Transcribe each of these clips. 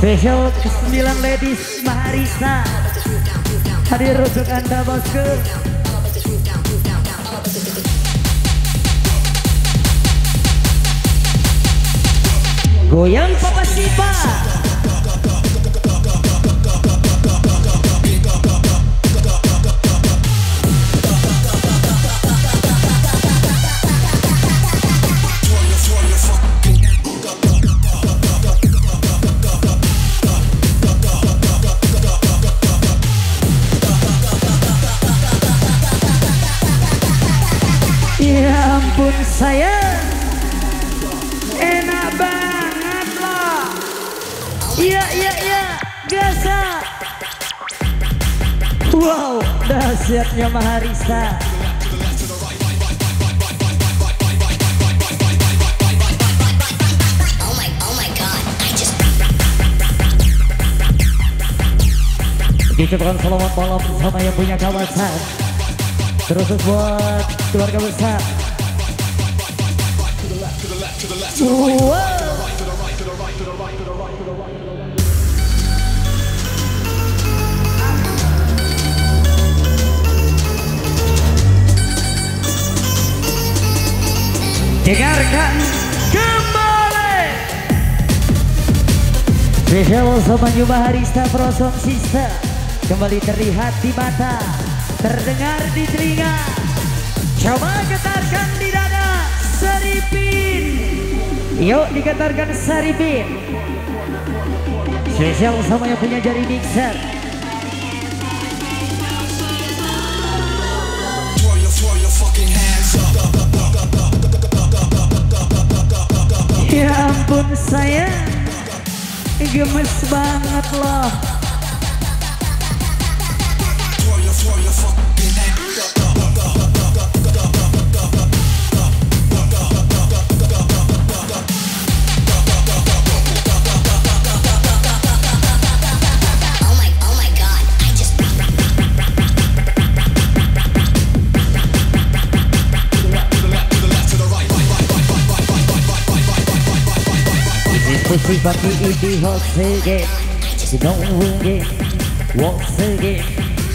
Spesial ke-9 ladies Maharisa hadir untuk Anda bosku. Goyang Papa Sipa. Ya ampun saya enak banget loh. Iya biasa. Wow, dahsyatnya Maharisa. Diucapkan selamat malam sama yang punya kawasan. Terus buat keluarga besar. Dengarkan kembali. Spesial sama New Maharisa Prosom Sister. Kembali terlihat di mata, terdengar di telinga. Coba getarkan di dada, Saripin. Yuk digetarkan Saripin. Spesial sama yang punya jari mixer. Ya ampun saya gemes banget loh. Pussy body in the hot again. You don't win it once again.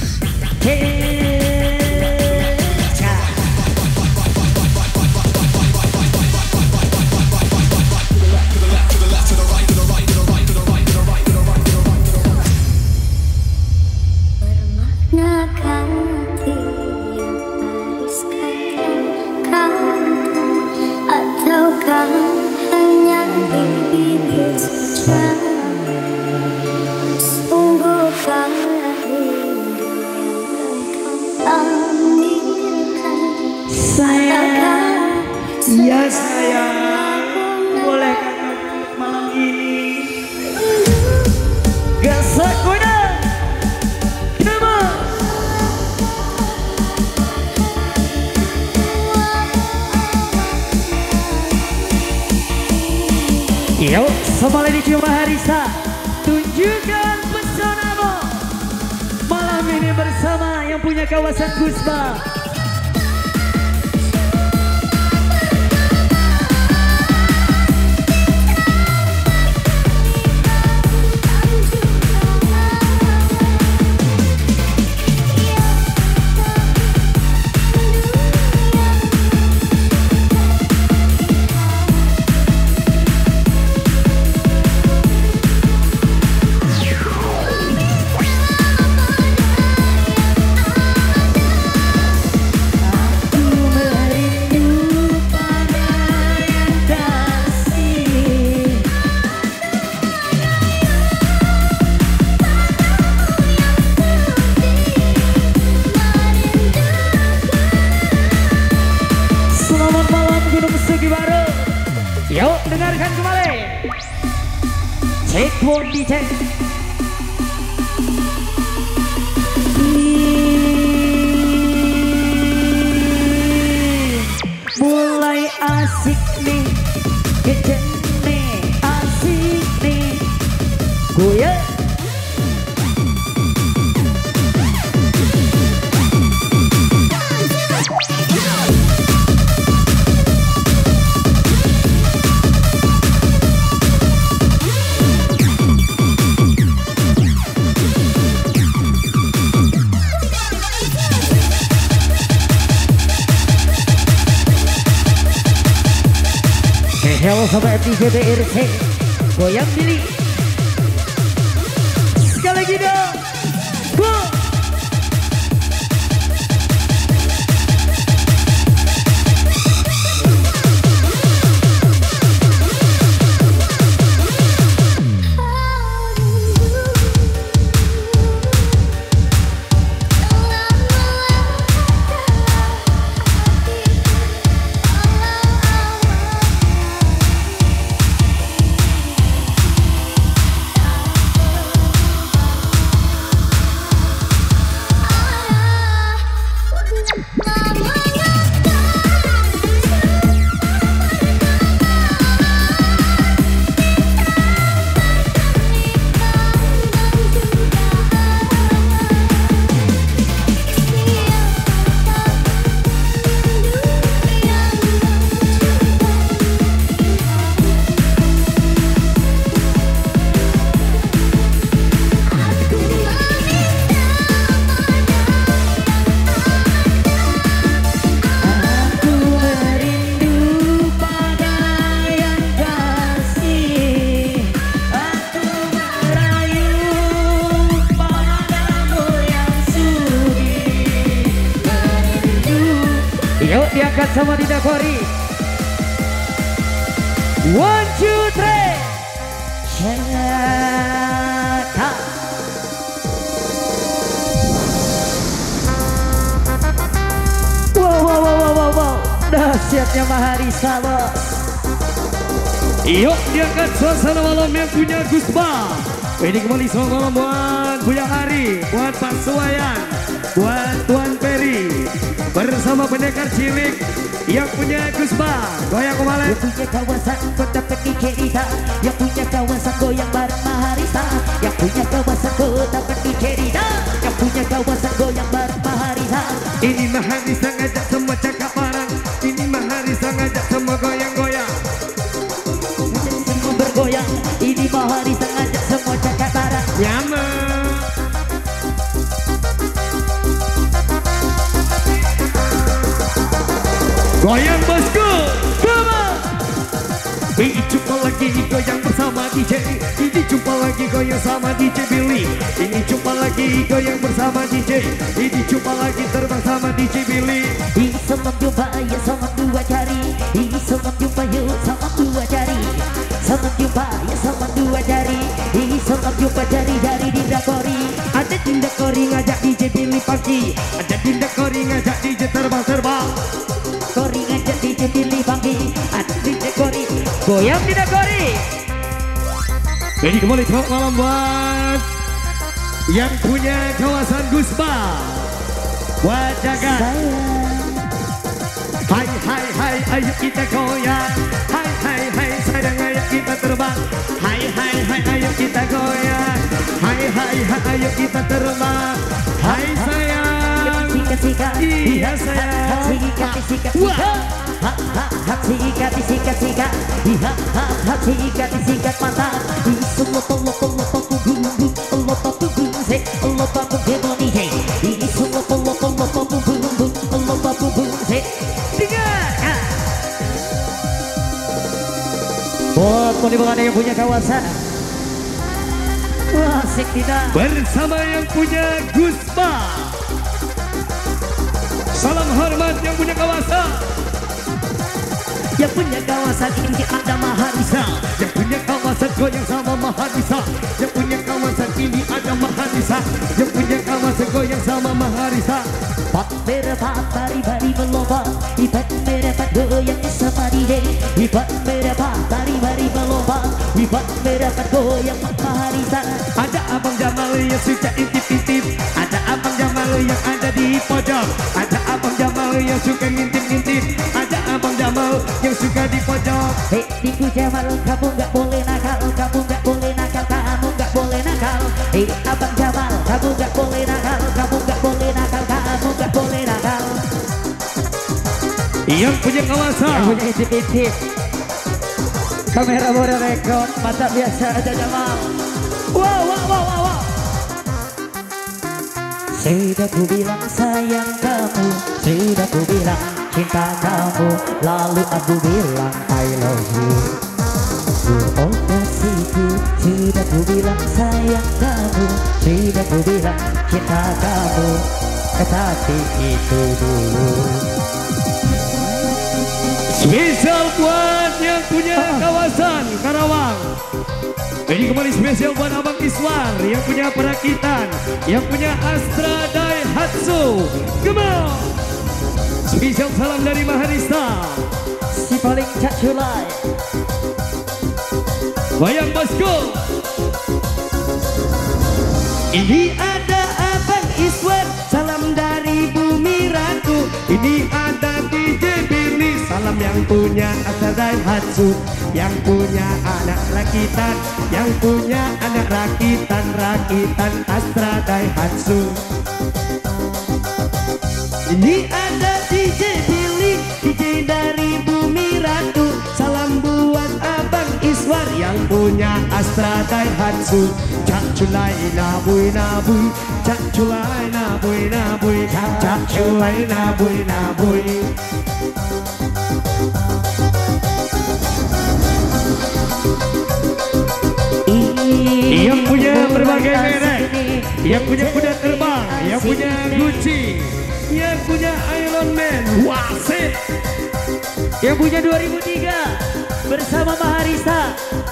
Ya sayang, boleh kakak malam ini gasak kuda nama. Yuk sama Lady Maharisa, tunjukkan pesonamu malam ini bersama yang punya kawasan Kusma. Yuk dengarkan kembali. Cek one dicek. Mulai asik nih, kecen nih, asik nih. Goyang. Kalau sama FTJ BRC goyang pilih sekali lagi dong. Go. Yuk diangkat sama Dinda Kori. 1, 2, 3. Cekak. Wow. Dahsyatnya Maharisa bos. Yuk diangkat suasana malam yang punya Gusba. Ini kembali selamat malam buat Buya Hari, buat Pak Suwayan, buat Tuan Peri, bersama pendekar cilik yang punya Gusba. Goyang kembali. Yang punya kawasan kota Peti Cerita, yang punya kawasan goyang bareng Maharisa, yang punya kawasan kota Peti Cerita, yang punya kawasan goyang bareng Maharisa. Ini Maharisa ngajak semua cakap bareng. Ini Maharisa ngajak semua goyang-goyang. Semua bergoyang. Ini Maharisa ngajak semua cakap bareng. Nyaman. Goyang bosku, come on. Ini jumpa lagi goyang bersama DJ. Ini jumpa lagi goyang sama DJ Billy. Ini jumpa lagi goyang bersama DJ. Ini jumpa lagi terbang sama DJ Billy. Ini semam jumpa ya semam dua jari. Ini semam jumpa ya semam dua jari. Semam jumpa ya semam dua jari. Ini semam jumpa jari-jari Dinda Kori. Ada Dinda Kori ngajak DJ Billy pagi. Ada Dinda Kori ngajak DJ terbang-terbang. Kori ngajak DJ Billy pagi. Ada DJ Kori goyang Dinda Kori. Ini kembali selamat malam buat yang punya kawasan Gusba, buat Jagat. Hai, ayo kita goyang. Hai, sayang ayo kita terbang. Hai, ayo kita goyang. Hai, ayo kita terbang. Hai sayang. Sikat-sikat. Iya sayang. Sikat-sikat. Sikat sikat mata. Semua tolong punggung Allah punggung se Allah punggung demoni he. Ini semua tolong punggung Allah punggung se. Dengar. Buat penimbangan yang punya kawasan. Wah, asik tidak. Bersama yang punya Gusba. Salam hormat yang punya kawasan. Yang punya kawasan ini ada Maharisa. Yang punya kawasan goyang sama Maharisa. Yang punya kawasan ini ada Maharisa. Yang punya kawasan goyang sama Maharisa. Pak merah bari-bari melompat. Ibat merah goyang sama dia. Ibat merah bari-bari melompat. Ibat merah goyang Maharisa. Ada Abang Jamal yang suka intip-intip. Ada Abang Jamal yang ada di pojok. Ada Abang Jamal yang suka ngintip-ngintip. Ada Abang Jamal yang suka di pojok. Hei, Minggu Jamal, kamu nggak boleh nakal, kamu nggak boleh nakal, kamu nggak boleh nakal. Hei, Abang Jamal, kamu nggak boleh nakal, kamu nggak boleh nakal, kamu nggak boleh nakal. Yang punya kawasan. Yang punya intip-intip. Kamera boleh rekod, mata biasa aja Jamal. Wow. Sudah ku bilang sayang kamu, sudah ku bilang. cinta kamu. Lalu aku bilang I love you. Oh kasihku, sudah ku bilang sayang kamu, sudah ku bilang cinta kamu. Tapi itu dulu. Spesial buat yang punya kawasan Karawang. Ini kembali spesial buat Abang Iswar yang punya perakitan, yang punya Astra Daihatsu. Come on. Spesial salam dari Maharista. Si paling caculai. Bayang Bosco. Ini ada Abang Iswar, salam dari Bumi Ratu. Ini ada DJ Billy, salam yang punya Astra Daihatsu, yang punya anak rakitan, yang punya anak rakitan Astra Daihatsu. Ini ada DJ Billy, DJ dari Bumi Ratu, salam buat Abang Iswar yang punya Astra Daihatsu. Cak culai nabui nabui, cak culai nabui nabui, cak culai nabui nabui. Yang punya berbagai merek, yang punya kuda terbang, yang punya Gucci, yang punya Iron Man, Wasik, yang punya 2003 bersama Maharista.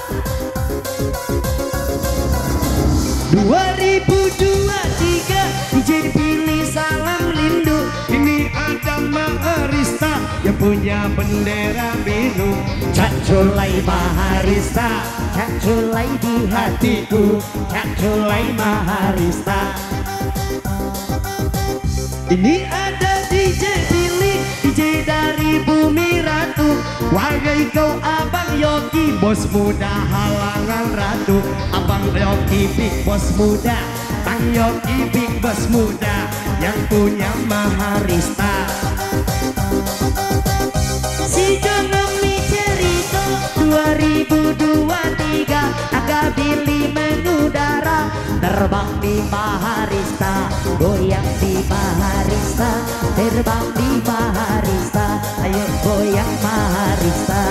2023 DJ dipilih salam lindu. ini ada Maharista yang punya bendera biru. Cak culai Maharista, Cak culai di hatiku, Cak culai Maharista. Ini ada DJ Billy, DJ dari Bumi Ratu. Wahai kau Abang Yogi, bos muda halangan ratu. Abang Yogi big bos muda, Bang Yogi big bos muda, yang punya Maharista. si Jonomi cerita 2023 agak Billy mengudara, terbang di Maharista, goyang di Maharista, terbang di Maharista, ayo goyang Maharista.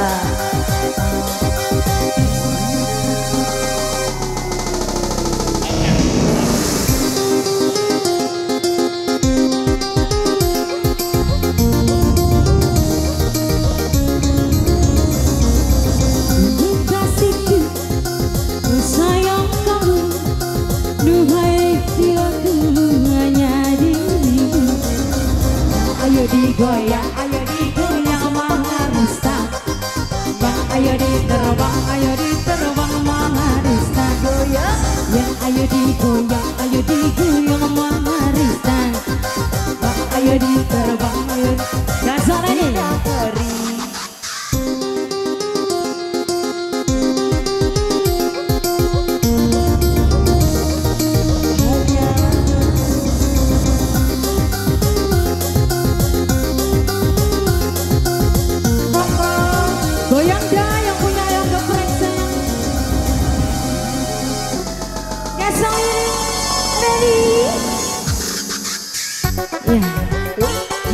Digoyang, ayo digoyang Maharista, Bang ayo diterbang Maharista, goyang, yang ayo digoyang Maharista, Bang ayo diterbang, ayo gak salah nih. Goyang dah yang punya yang geprek sayang. Gasol ini ready. Ya.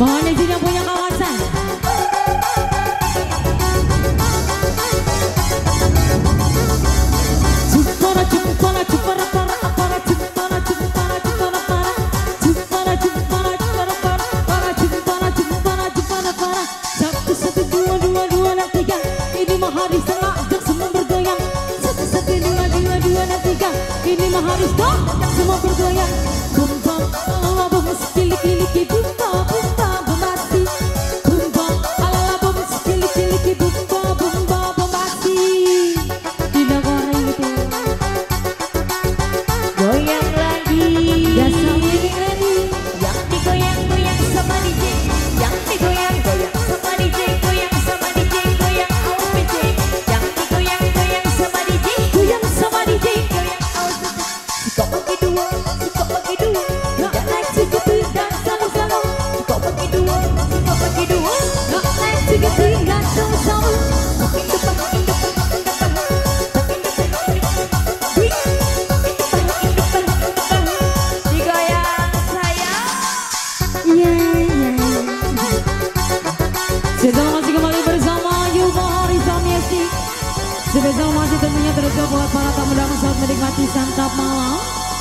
selamat menikmati santap malam.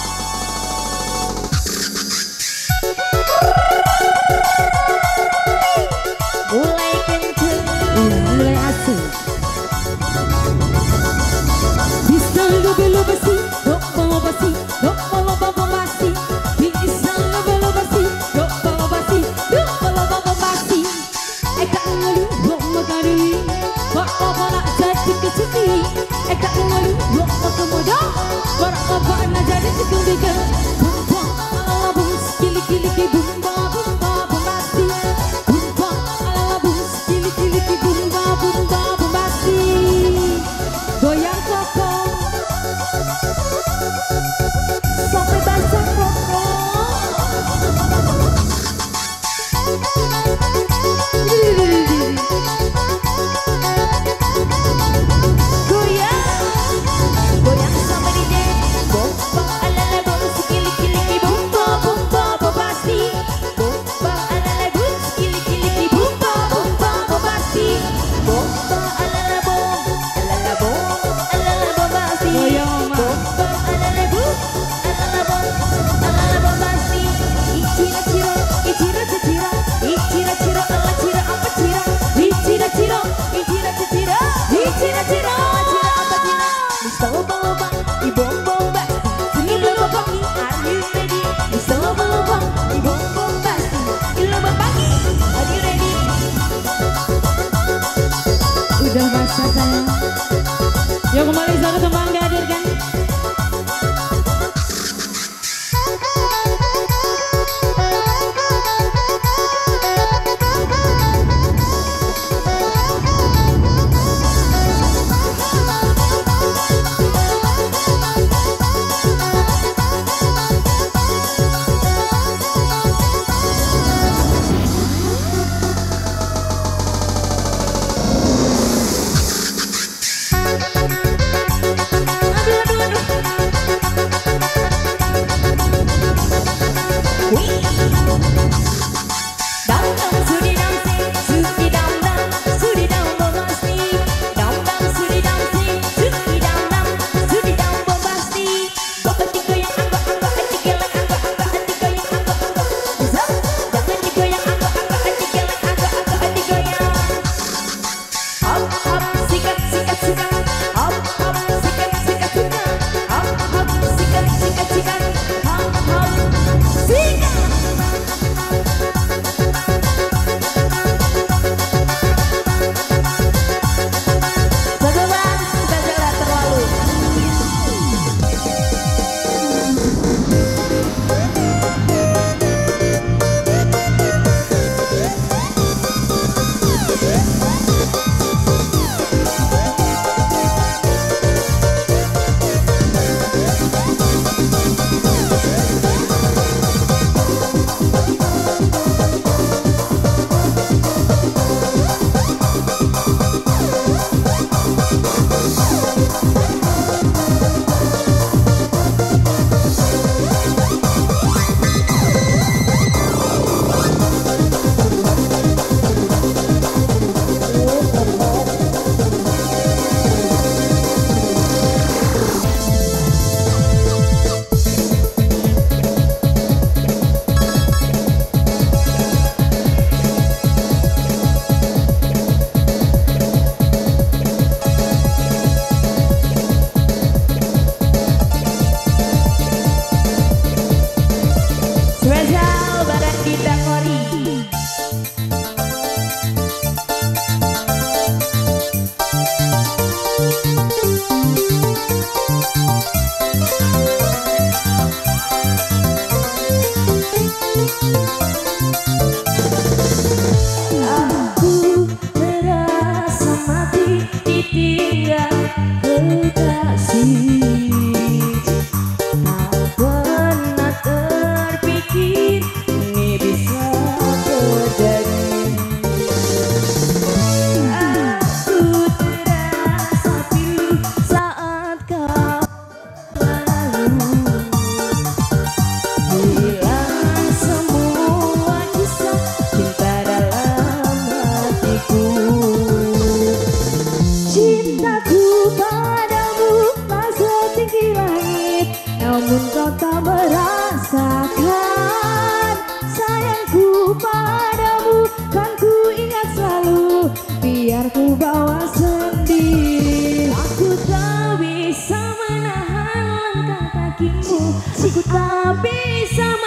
Mulai kenceng, mulai asik. Bisa lo basi, dok balo basi, dok balo basi. Bisa lo basi, dok balo basi, dok balo basi. Eka ngalu, dok magari, kok bala jadi kecil. Eka ngalu, dok kemudian, kok nak jadi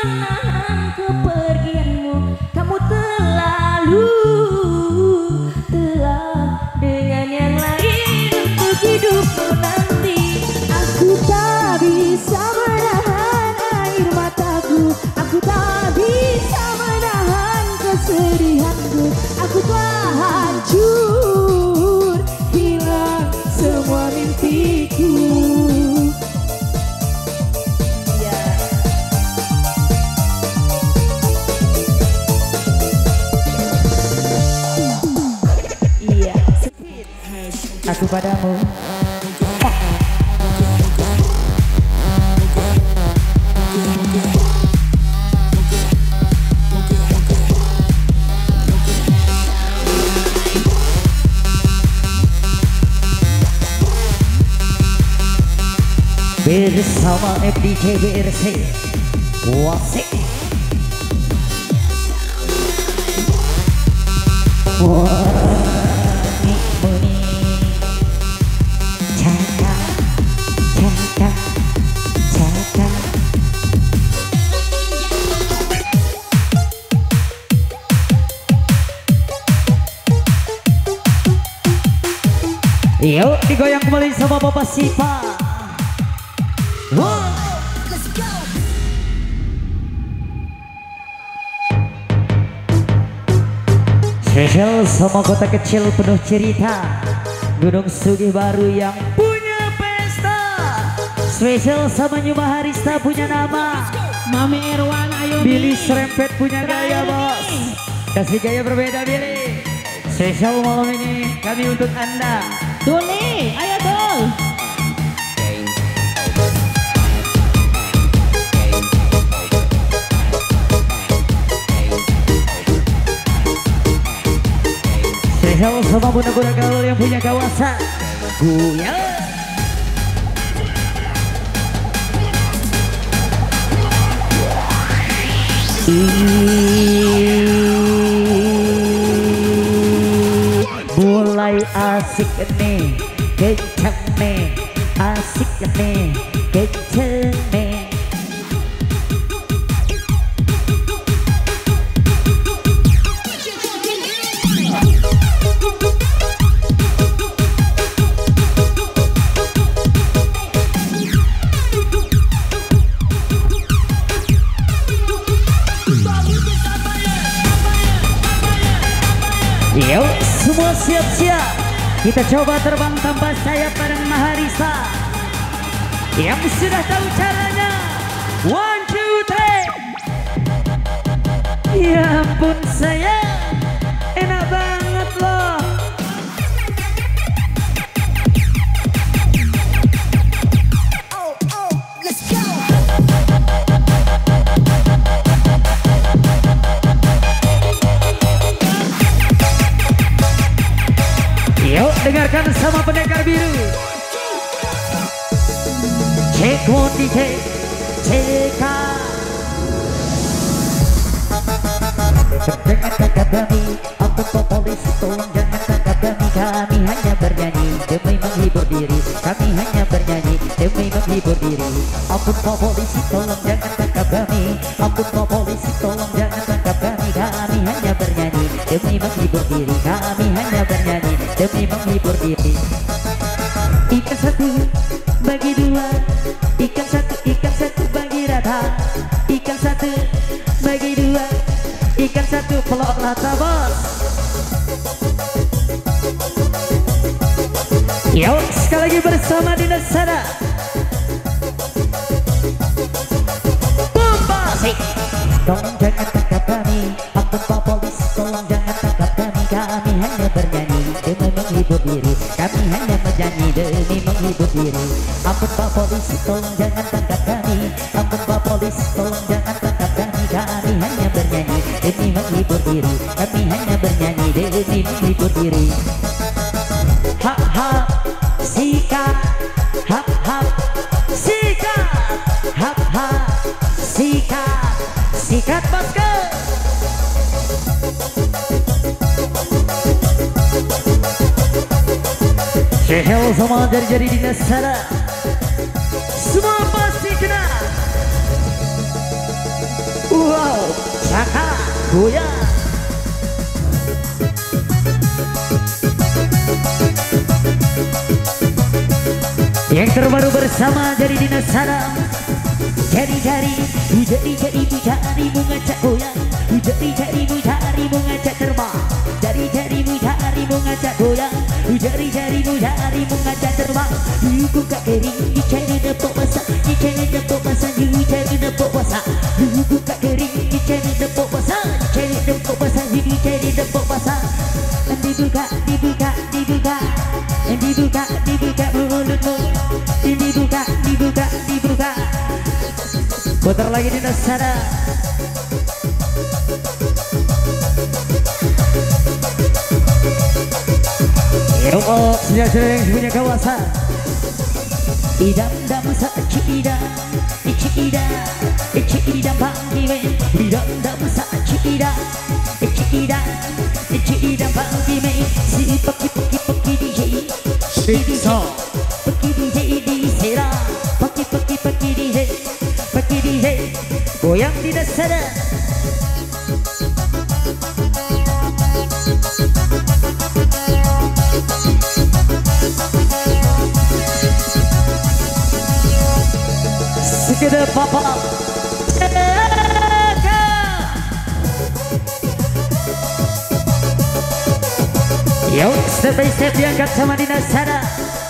menahan kepergianmu. Kamu terlalu telah dengan yang lain untuk hidupmu nanti. Aku tak bisa menahan air mataku, aku tak bisa menahan kesedihanku. Aku telah hancur, hilang semua mimpiku. Aku padamu. Bersama FDJ BRC Wasik. Yuk digoyang kembali sama Bapak Sipa. Let's go. Spesial sama kota kecil penuh cerita, Gunung Sugih Baru yang punya pesta. Spesial sama Nyuma Harista punya nama, Mami Erwan, ayo Billy Serempet punya gaya bos. Kasih gaya berbeda Billy. Spesial malam ini kami untuk Anda. Duli, ayo Dul. Spesial sama bunda-bunda gaul yang punya kawasan Goyang. Mulai asik nih, kenceng nih, asik nih, kenceng nih. Yuk semua siap-siap, kita coba terbang tanpa sayap bareng Maharisa. Yang sudah tahu caranya, 1, 2, 3. Ya ampun sayang, enak banget loh. Let's go. Yuk dengarkan sama pendekar biru. Cek one DJ, cek. Jangan tangkap kami, ampun polisi tolong jangan tangkap kami. Kami hanya bernyanyi demi menghibur diri. Kami hanya bernyanyi demi menghibur diri. Ampun polisi tolong jangan tangkap kami. Ampun polisi tolong jangan tangkap kami. Kami hanya bernyanyi demi menghibur diri. Kami hanya bernyanyi demi menghibur diri. Ikan satu bagi dua, ikan satu bagi rata. Ikan satu bagi dua, ikan satu pelok rata bos. Yuk sekali lagi bersama Dinda Sada. Bombasik. Tolong jangan tangkap kami, ampun Pak Polis tolong jangan tangkap kami. Kami hanya bernyanyi demi menghibur diri. Kami hanya bernyanyi demi menghibur diri. Ampun Pak Polis tolong jangan tangkap kami. Ampun Pak Polis tolong jangan tangkap kami. Kami hanya bernyanyi demi menghibur diri. Kami hanya bernyanyi demi menghibur diri. Hap hap sikat, hap hap sikat, hap hap sikat, sikat bosku. Sehel sama jadi Dinda Sada, semua pasti kena. Wow, Saka goyang. Yang terbaru bersama dari Dinas Salam. Jari-jarimu jarimu ngajak goyang. Jari-jarimu ngajak terbang. Jari-jarimu ngajak goyang. Jari-jarimu ngajak terbang. Buka kering dicari nepok basah. Dicari nepok basah. Dicari nepok basah. Buka kering dicari nepok basah. Dicari nepok basah. Dicari nepok basah. Dibuka mulutmu. Dibuka. Putar lagi di sana. Yuk, senja-senja yang punya kawasan. Idam-dam sa-ci-idam, ici-idam bangkiwe. Idam-dam sa-ci-idam, ici-idam bangkiwe. Si peki-peki DJ, peki DJ di sera. Peki DJ, goyang di sana. Sekedar papa yuk step by step diangkat sama Dinas Sada.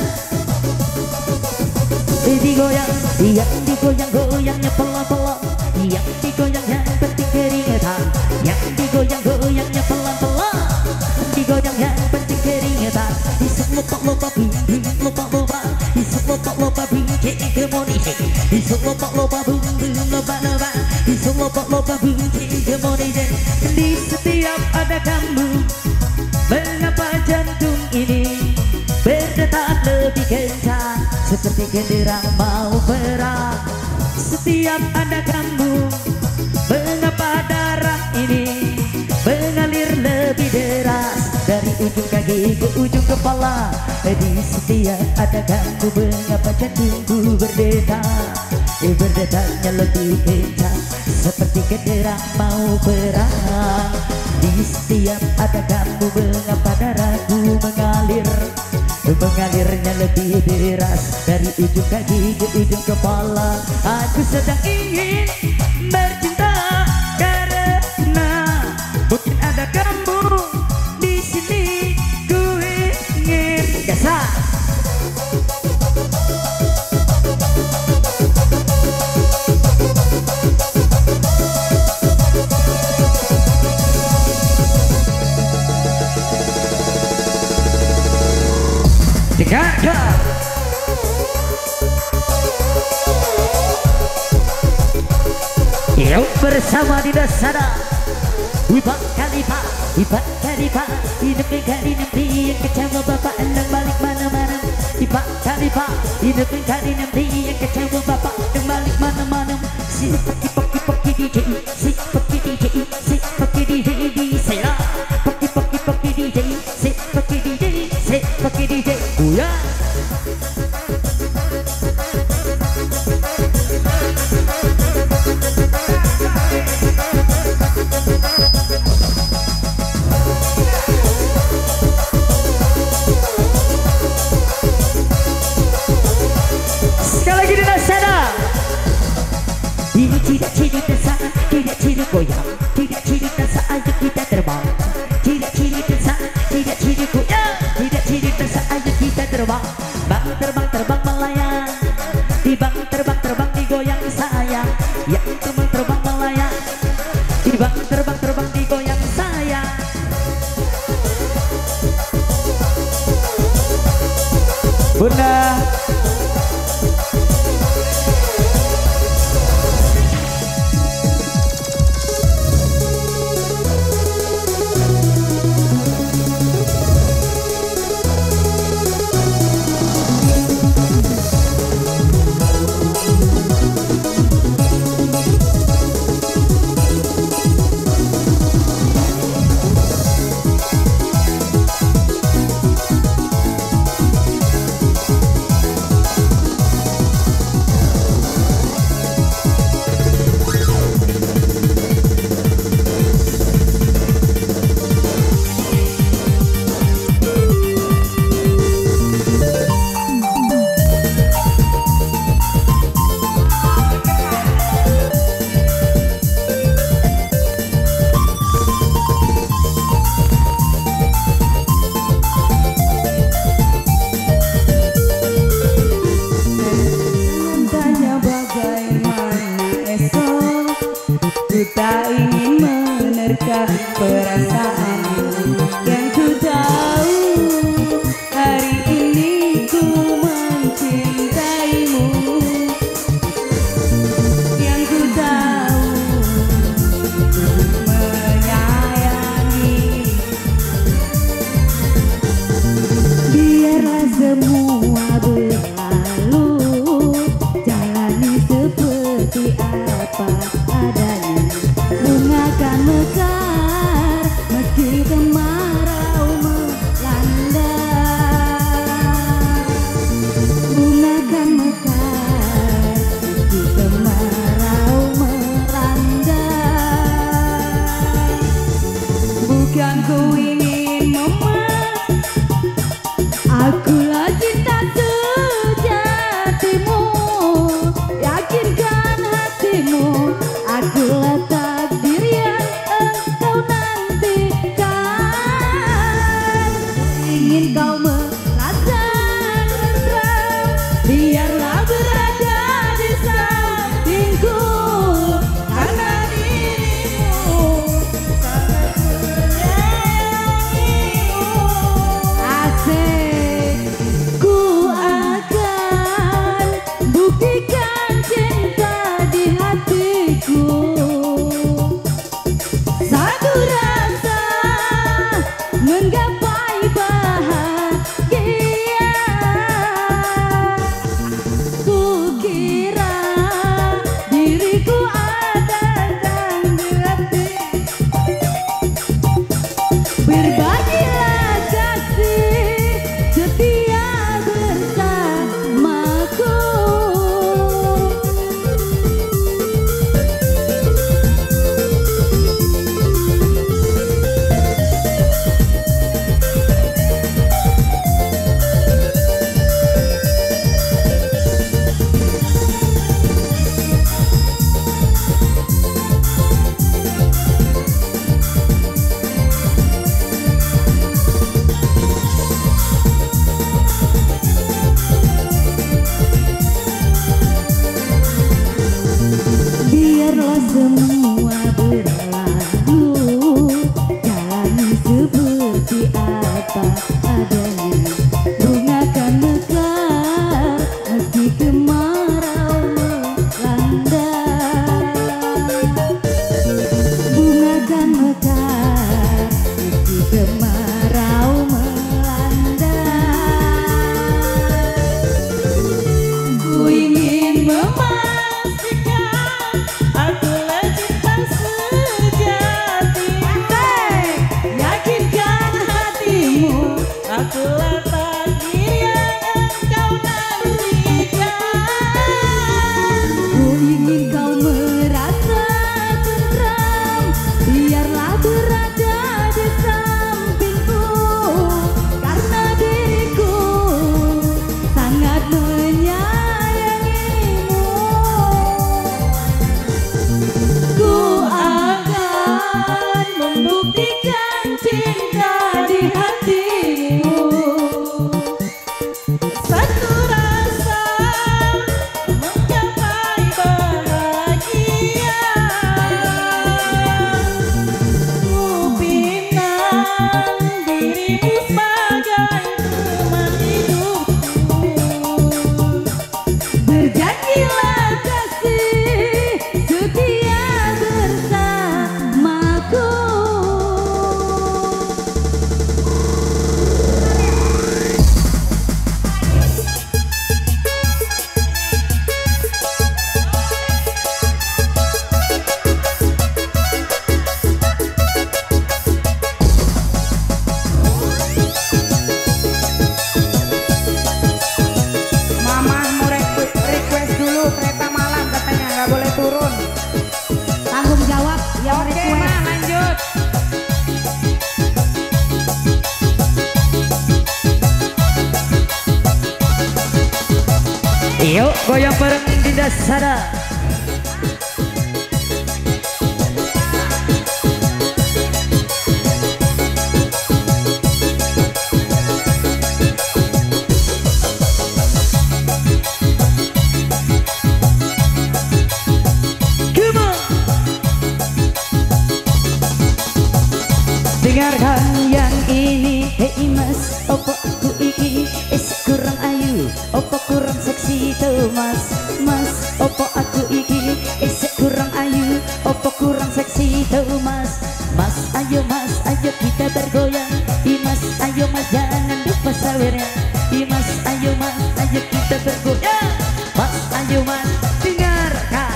Digoyang, yang digoyang-goyangnya pelan-pelan. Yang digoyang yang penting keringetan. Yang digoyang-goyangnya pelan-pelan. Digoyang yang penting keringetan. Isuk lopak-lopak bing-bing lopak-lopak. Isuk lopak-lopak bing-bing kemonisi. Isuk lopak-lopak bing-bing lopak-lopak. Isuk lopak-lopak bing-bing kemonisi. Di setiap ada kamu, mengapa jantung ini berdetak lebih kencang seperti genderang mau perang. Setiap ada kamu, mengapa darah ini mengalir lebih deras dari ujung kaki ke ujung kepala. Di setiap ada kamu, mengapa jantungku berdetaknya lebih kencang seperti genderang mau perang. Di setiap ada kamu, mengapa darahku mengalirnya lebih deras dari ujung kaki ke ujung kepala. Aku sedang ingin bercinta karena mungkin ada kamu di sini. Ku ingin gasah. Gagah yuk bersama di dasara. Ibat kalipa hidup kali nanti yang kecewa bapak endang balik mana-mana. Ibat kalipa hidup kali nanti yang kecewa bapak endang balik mana-mana. Si peki DJ, si peki DJ, si peki DJ di sera. Peki DJ, si peki DJ, si peki DJ. Uya. Sekali lagi di sana. Ini ciri-ciri desa, ciri-ciri goyang, ciri-ciri desa ayo kita terbang. Ciri-ciri desa, ciri-ciri goyang, ciri-ciri desa ayo kita terbang. Terbang melayang, terbang digoyang sayang. Yang terbang melayang, terbang digoyang sayang. Bunda Ku tak ingin menerka perasaanmu yang ku tahu. Hari ini ku mencintaimu, yang ku tahu menyayangi. Biarlah semua berlalu, jalani seperti apa adanya. Bunga kan mekar meski kemarau melanda. Bunga kan mekar meski kemarau melanda. Bukan ku ingin memas, akulah cinta sejatimu. Yakinkan hatimu, akulah takdir yang engkau nantikan. Ingin kau merasa tentram, biarlah berada di sampingku. Karena dirimu sangat menyayangimu. Asik, ku akan buktikan cinta di hatiku. Satu rasa menggapai bahagia. Ku kira diriku ada dan hati. Berbagilah kasih setia bersamaku. Biarlah semua berlalu, jalani seperti apa adanya. Bunga kan mekar meski kemarau melanda. Bunga kan mekar meski kemarau melanda. Ku ingin memastikan akulah cinta sejati. Yakinkan hatimu, akulah takdir yang engkau nantikan. Ku ingin kau merasa tentram, biarlah berada di sampingku. Karena diriku sangat menyayangimu. Ku akan membuktikan cinta di hatimu. Satu rasa menggapai bahagia. Ku pinang dirimu sebagai teman hidupku. Berjanjilah kasih setia bersamaku. Mama mau request dulu kereta malam, katanya nggak boleh turun. Tanggung jawab yang request. Oke, Ma, lanjut. Yuk goyang bareng Dinda Sada. Come on. Opo aku iki kurang ayu, opo kurang seksi tuh mas. Mas, opo aku iki kurang ayu, opo kurang seksi tuh mas. Mas, ayo kita bergoyang. Mas, ayo mas jangan lupa sawernya. Mas, ayo kita bergoyang. Mas, ayo mas dengarkan.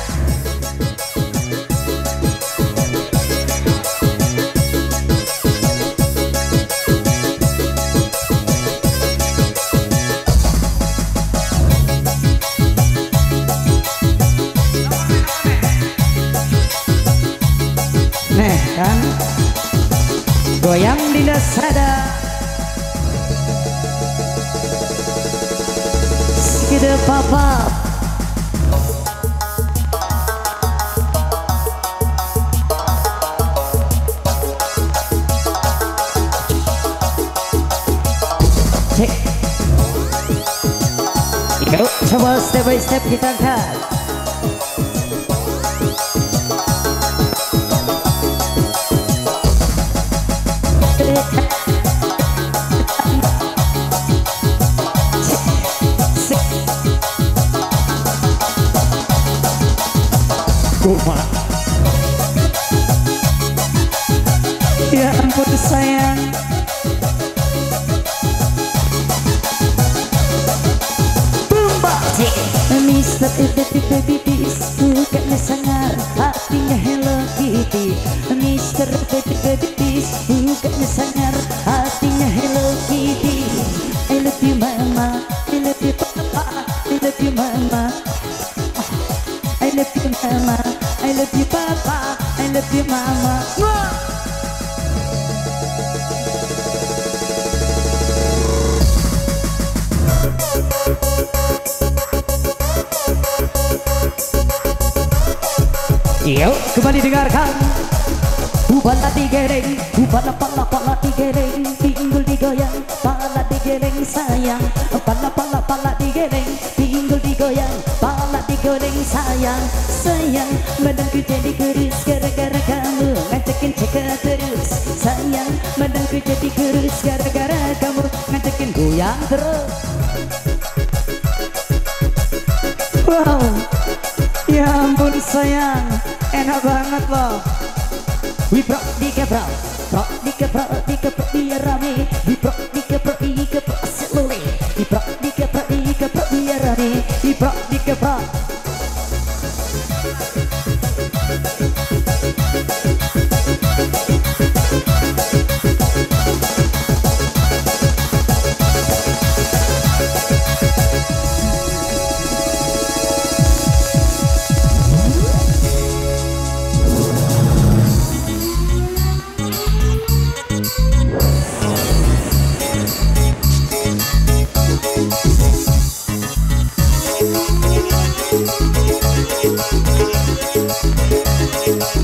Nih kan goyang di Lazada. Sikide papa. Cek. Yuk coba step by step kita angkat. Ya ampun sayang, Mister Baby bukannya sangar, hatinya Hello Kitty. Mister Baby bukannya sangar, hatinya Hello Kitty. I love you mama, I love you papa, I love you mama, I love you mama, I love you papa, I love you mama. Yuk kembali dengarkan. Pala digereng, pala digereng, pinggul digoyang, pala digereng sayang. Pala digereng, pinggul digoyang, pala digereng sayang. Sayang, badanku jadi kurus gara-gara kamu ngajakin cekak terus. Sayang, badanku jadi kurus gara-gara kamu ngajakin goyang terus. wow, ya ampun sayang, enak banget loh. Wiprok dikeprok, biar rame. Wiprok dikeprok selule. Wiprok dikeprok biar rame. Wiprok dikeprok. Let's go.